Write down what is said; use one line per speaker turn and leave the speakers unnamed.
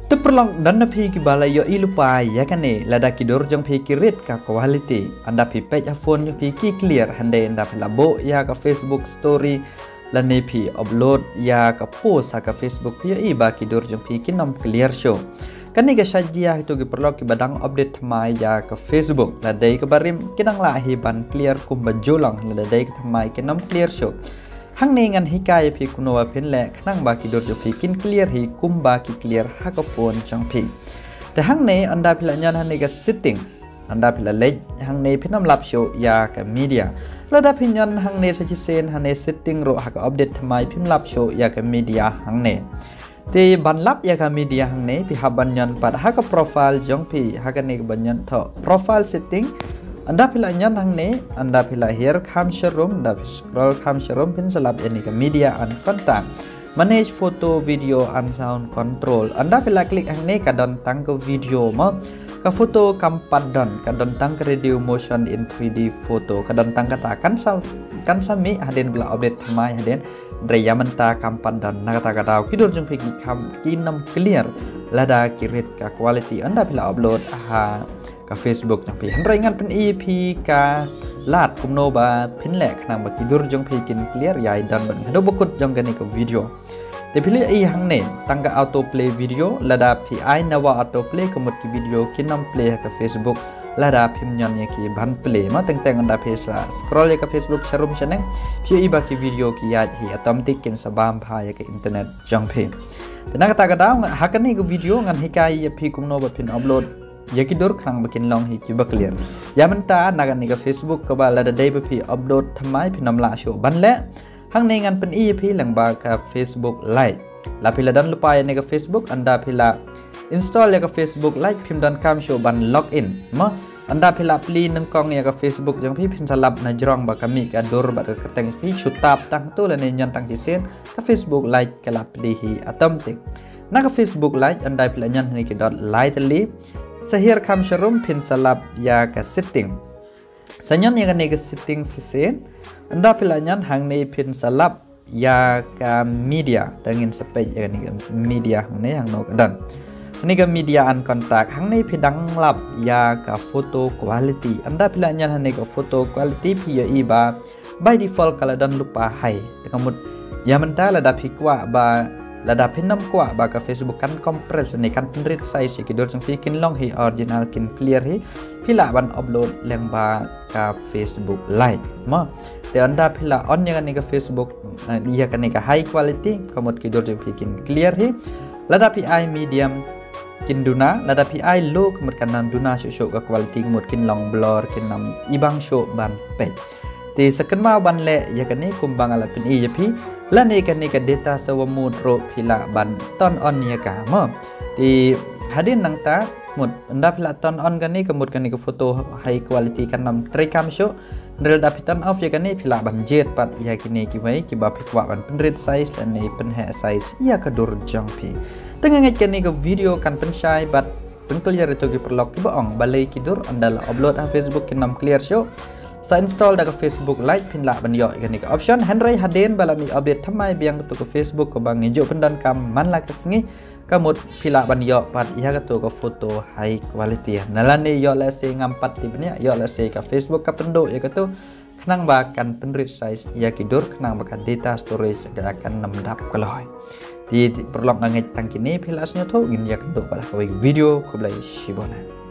Tu perlang dan na pi ki bala yo ilupai ya kan ne lada ki dor jang pi ki red ka quality anda pi page phone jang pi ki clear hande anda pi labo ya ka Facebook story la ne pi upload ya ka post ka Facebook pi i ba ki dor jang pi ki nam clear show kan ni ga sajia itu ki perlu ki badang update mai ya ka Facebook la dai ka barim kinang la hi ban clear kum ba jolang la dai ka mai ki nam clear show hang ne ngan hikaya pi kuno wa pin le khnang ba ki dor jo pi kin clear hi kum ba ki clear ha ka phone chang pi te hang ne anda pila nyan han ne ga setting anda pila le hang ne pinam lap show ya ka media la da pin nyan hang ne sa chi sen han ne setting ro ha ka update thamai pim lap show ya ka media hang ne te ban lap ya ka media hang ne pi ha ban nyan pad ha ka profile jong pi ha ka ne ban nyan tho profile setting anda pila nyan hang ne anda pila here kham sharum da scroll kham sharum pin salap ini ke media and contact manage photo video and sound control anda pila klik hang ne ka don tang ke video mo ka foto kampat don ka don tang ke radio motion in 3D photo ka don tang kata kan sami haden bila update thamai haden dreya menta kampat don na kata kata kidur jung phi kam kinam clear lada kirit ka quality anda pila upload ha ka Facebook jang pi handrai ngan pen EP ka lat kum no ba pin lek nang ba kidur jong pi kin clear yai dan ban hado bokut jong gani ka video te pili ai hang ne tangga auto play video lada pi ai nawa auto play kemut ki video kinam play ka Facebook lada pim nyan ye ki ban play ma teng teng anda pesa scroll ye ka Facebook sharum chaneng pi i ba ki video ki ya hi automatic kin sabam bha ye ka internet jong pi tenang kata kata hakan ni ka video ngan hikai ye pi kum no ba pin upload ya kidur khang bakin long hi ki ba clear ya menta nagan ni ka Facebook ka ba la da dai ba pi upload thamai pi nam la show ban le hang ne ngan pen i pi lang ba ka Facebook live la pi la dan lupa ya ni ka Facebook anda pi la install ya ka Facebook live pim dan kam show ban login ma anda pi la pli nang kong ya ka Facebook jang pi pin salap na jrong ba kami ka dor ba ka teng pi shutap tang tu la ne nyan tang ki sen ka Facebook live ka la pli hi automatic na ka Facebook live anda pi la nyan ni ki dot live li sahir kam sharum pin salap ya ka setting sanyan ya ka setting sisen anda pilanyan hang ne pin salap ya ka media tangin sepej ya ni media hang ne hang no dan ni ka media an contact hang ne pidang lap ya ka photo quality anda pilanyan hang ne ka photo quality pi ya iba by default kala dan lupa hai kamut ya mentala da pikwa ba lada pinam kwa ba ka Facebook kan compress ni kan penrit size ki dor sang kin long hi original kin clear hi pila ban upload leng ba ka Facebook live ma te anda pila on yang ni ka Facebook dia kan ni ka high quality kamot ki dor sang kin clear hi lada pi medium kin duna lada pi low kamot kan nan duna show ka quality kamot kin long blur kin nam ibang show ban pe te second ma ban le ya kan ni kumbang ala pin i pi la ne kan ni ka data sawa mood ro pila ban ton on ya ka mo di hadin nang ta mut anda pila ton on kan ni kemut kan ni ka foto high quality kan nam tray cam show ndel da pitan off ya kan ni pila ban jet pat ya kini ki wai ki ba pikwa ban penrit size dan ni pen hair size ya ka dur jang pi tengah ngai kan ni ka video kan pen shy but pen clear itu ki perlok ki baong balai ki dur anda la upload ha Facebook kan nam clear show sa install da ka Facebook live pin la ban yo kan ni ka option handrai haden balami update thamai biang tu ka Facebook ko bang ngejo pendan kam man la kasngi kamut pila ban yo pat ya ka tu ka foto high quality nalane yo la se ngampat tibnya yo la se ka Facebook ka pendo ya ka tu khnang ba kan penrit size ya kidur khnang ba ka data storage ka akan namdap kaloi ti perlok ngai tang kini pilasnya tu gin ya ka tu pala ka video ko blai shibona